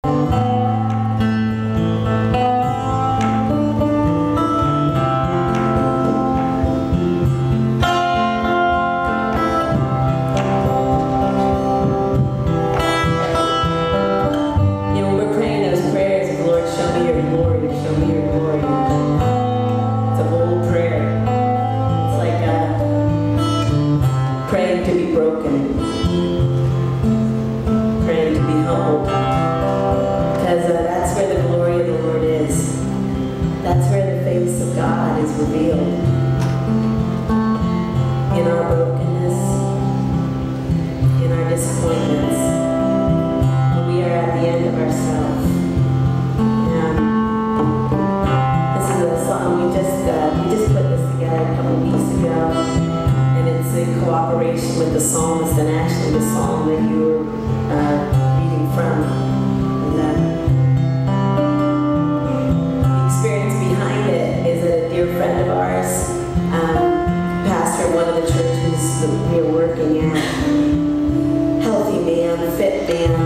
With the psalmist and actually the psalm that you were reading from. And the experience behind it is that a dear friend of ours, pastor at one of the churches that we are working at, healthy man, fit man,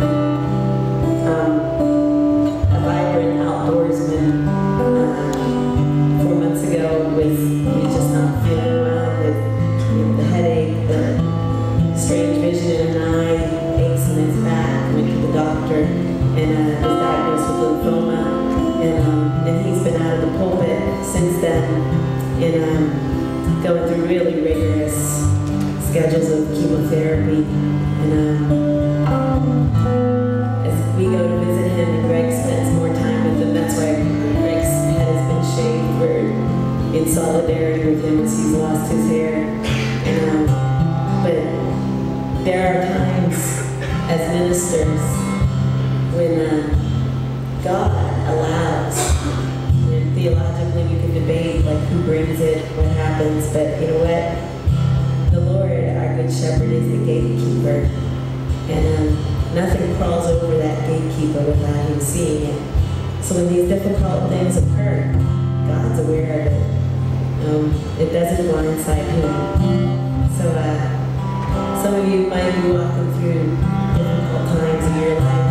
a vibrant outdoorsman, 4 months ago was just not feeling well with the headache, the strange vision in an eye, aches in his back. Went to the doctor and was diagnosed with lymphoma. And he's been out of the pulpit since then, and going through really rigorous schedules of chemotherapy. And as we go to visit him, and Greg spends more time with him, that's why Greg's head has been shaved. We're in solidarity with him as he's lost his hair. But there are times as ministers when God allows. And theologically, we can debate like who brings it, what happens, but you know what? The Lord, our good shepherd, is the gatekeeper, and nothing crawls over that gatekeeper without him seeing it. So when these difficult things occur, God's aware of it. It doesn't blindside him. So some of you might be walking through difficult times in your life.